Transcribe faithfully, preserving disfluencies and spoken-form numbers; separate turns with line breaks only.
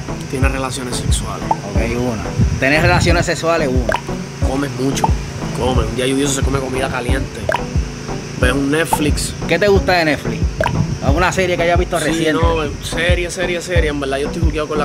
Tienes relaciones sexuales.
Ok, una. Tener relaciones sexuales, una.
Comes mucho. Comes. Un día lluvioso se come comida caliente. Ves un Netflix.
¿Qué te gusta de Netflix? ¿Alguna serie que hayas visto
Sí,
reciente?
no, serie, serie, serie. En verdad yo estoy jugueado con la